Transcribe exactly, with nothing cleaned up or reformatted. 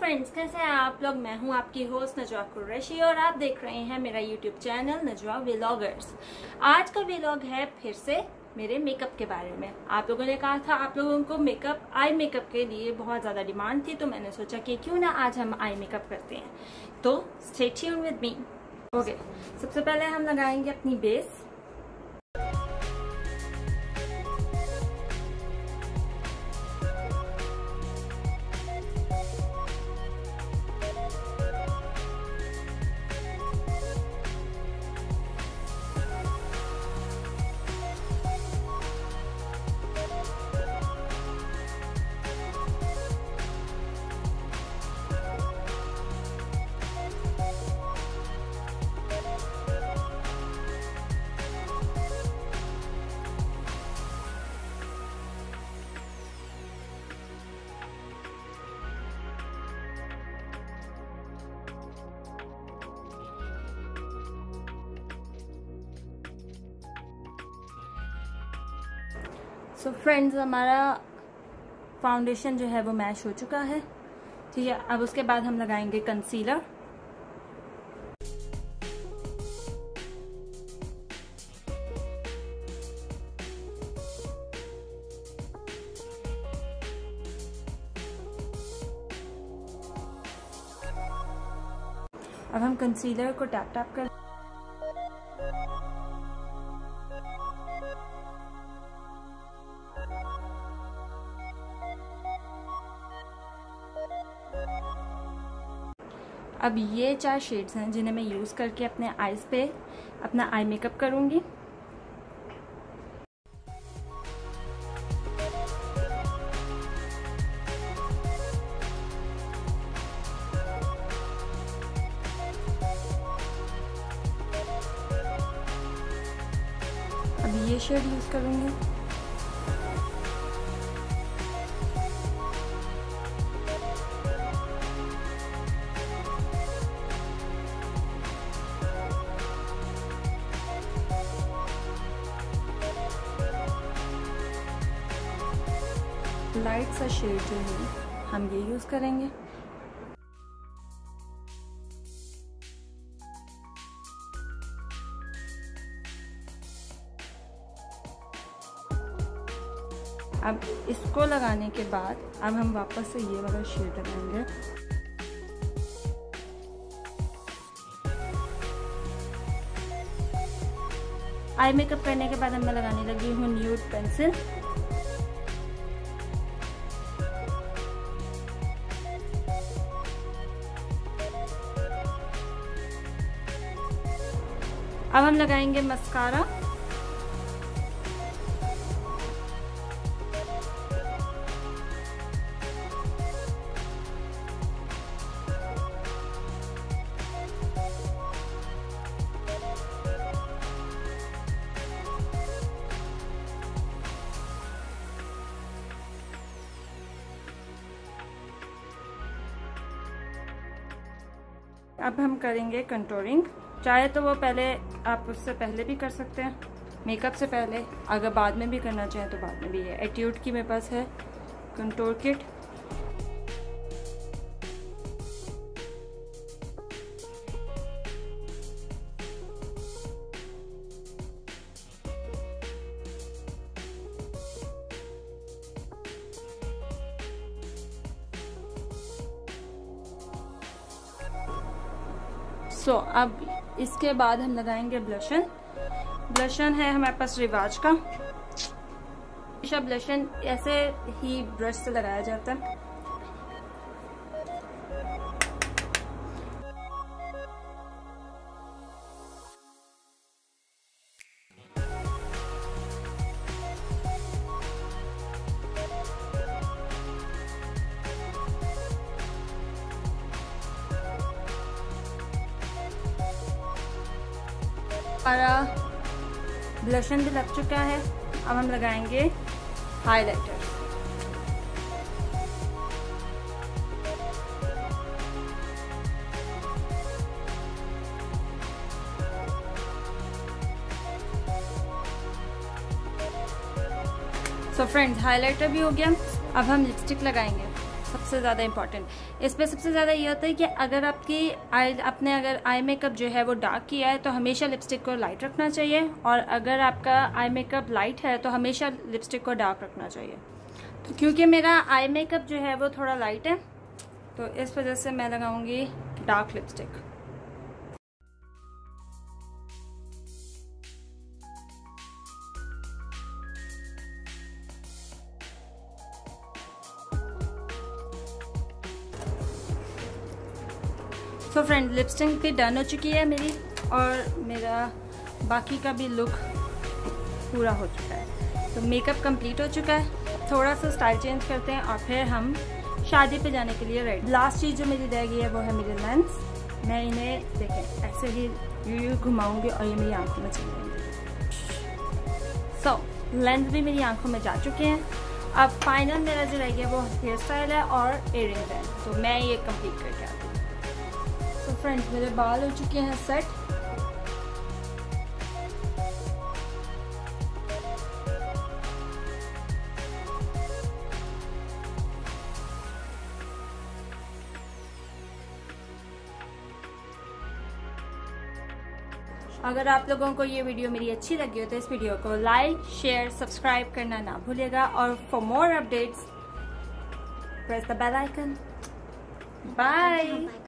Friends, कैसे हैं आप लोग। मैं हूं आपकी होस्ट नजवा कुरैशी और आप देख रहे हैं मेरा यूट्यूब चैनल नजवा व्लॉगर्स। आज का व्लॉग है फिर से मेरे मेकअप के बारे में। आप लोगों ने कहा था आप लोगों को मेकअप आई मेकअप के लिए बहुत ज़्यादा डिमांड थी, तो मैंने सोचा कि क्यों ना आज हम आई मेकअप करते हैं। तो stay tune with me. Okay, सबसे पहले हम लगाएंगे अपनी बेस। सो फ्रेंड्स, हमारा फाउंडेशन जो है वो मैच हो चुका है। ठीक है, अब उसके बाद हम लगाएंगे कंसीलर। अब हम कंसीलर को टैप टैप कर अब ये चार शेड्स हैं जिन्हें मैं यूज़ करके अपने आईज पे अपना आई मेकअप करूँगी। अब ये शेड यूज़ करूँगी। लाइट सा शेड जो है हम ये यूज करेंगे। अब इसको लगाने के बाद अब हम वापस से ये वाला शेड लगाएंगे। आई मेकअप करने के बाद मैं लगाने लगी हूँ न्यूड पेंसिल। अब हम लगाएंगे मस्कारा। अब हम करेंगे कंटूरिंग। चाहे तो वो पहले आप उससे पहले भी कर सकते हैं, मेकअप से पहले। अगर बाद में भी करना चाहें तो बाद में भी है। एट्यूड की मेरे पास है कंटूर किट। सो so, अब इसके बाद हम लगाएंगे ब्लशन। ब्लशन है हमारे पास रिवाज का। हमेशा ब्लशन ऐसे ही ब्रश से लगाया जाता है। हमारा ब्लशन भी लग चुका है। अब हम लगाएंगे हाइलाइटर। सो फ्रेंड्स, हाइलाइटर भी हो गया। अब हम लिपस्टिक लगाएंगे। सबसे सबसे ज़्यादा इम्पॉर्टेंट। इस पर सबसे ज़्यादा ये होता है कि अगर आपकी आई आपने अगर आई मेकअप जो है वो डार्क किया है तो हमेशा लिपस्टिक को लाइट रखना चाहिए, और अगर आपका आई मेकअप लाइट है तो हमेशा लिपस्टिक को डार्क रखना चाहिए। तो क्योंकि मेरा आई मेकअप जो है वो थोड़ा लाइट है तो इस वजह से मैं लगाऊंगी dark lipstick. So friend, lipstick भी डन हो चुकी है मेरी, और मेरा बाकी का भी लुक पूरा हो चुका है। तो मेकअप कंप्लीट हो चुका है। थोड़ा सा स्टाइल चेंज करते हैं और फिर हम शादी पे जाने के लिए रेडी। लास्ट चीज़ जो मेरी रह गई है वो है मेरे लेंस। मैं इन्हें देखें ऐसे ही यू यू घुमाऊंगी और ये मेरी आंखों में चले जाएंगे। सो लेंस भी मेरी आंखों में जा चुके हैं। अब फाइनल मेरा जो रह गया वो हेयर स्टाइल है और इयररिंग्स है, तो मैं ये कंप्लीट करके आती हूँ। तो फ्रेंड्स, मेरे बाल हो चुके हैं सेट। अगर आप लोगों को ये वीडियो मेरी अच्छी लगी हो तो इस वीडियो को लाइक, शेयर, सब्सक्राइब करना ना भूलिएगा, और for more updates press the bell icon. Bye.